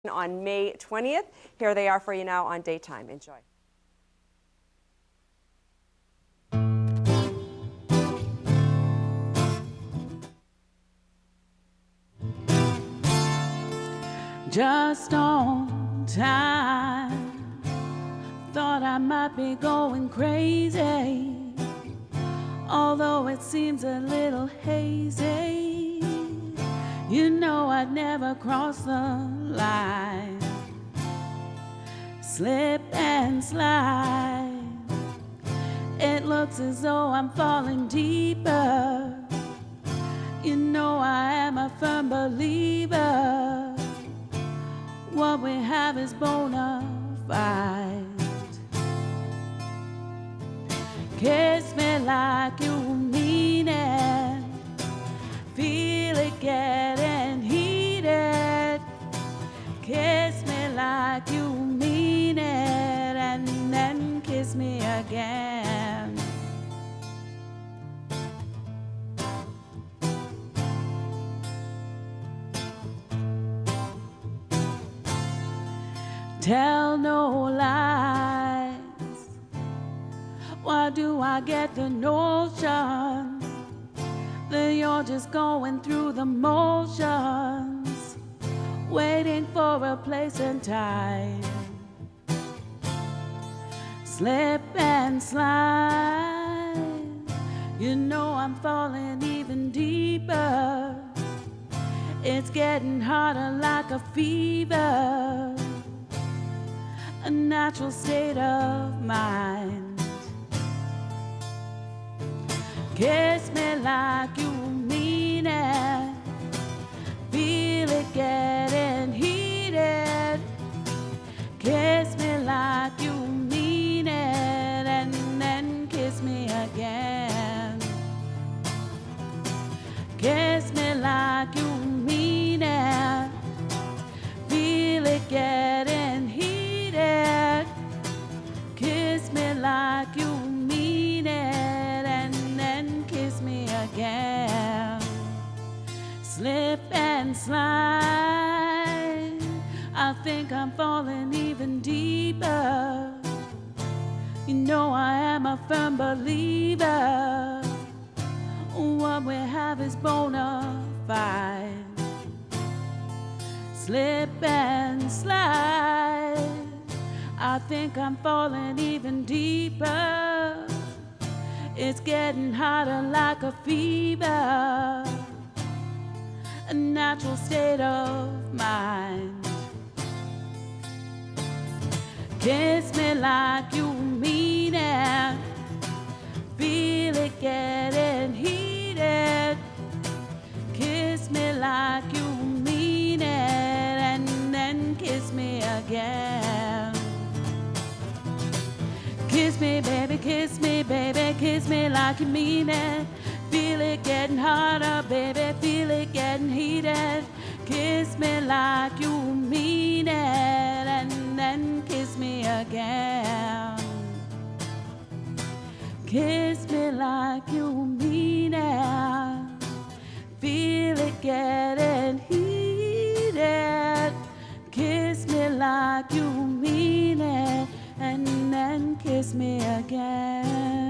on May 20th. Here they are for you now on Daytime. Enjoy. Just on time, thought I might be going crazy, although it seems a little hazy. You know I'd never cross the line, slip and slide. It looks as though I'm falling deeper. You know I am a firm believer. What we have is bona fide. Kiss me like you mean it. Feel it getting heated. Kiss me like you mean it, and then kiss me again. Tell no lies. Why do I get the notion that you're just going through the motions, waiting for a place and time? Slip and slide. You know I'm falling even deeper. It's getting harder like a fever, a natural state of mind. Kiss me like you mean it. Feel it getting heated. Kiss me like you mean it, and then kiss me again. Kiss me like you mean it. Feel it getting heated. Kiss me like you mean it, and then kiss me again. Slip and slide. I think I'm falling even deeper. You know I am a firm believer. What we have is bona fide. Slip and slide. I think I'm falling even deeper. It's getting hotter like a fever, a natural state of mind. Kiss me like you mean it. Feel it getting heated. Kiss me like you mean it, and then kiss me again. Kiss me, baby, kiss me, baby, kiss me like you mean it. Feel it getting harder, baby, feel it getting heated. Kiss me like you mean it, and then kiss me again. Kiss me like you mean it. Feel it getting heated. Kiss me like you mean it, and then kiss me again.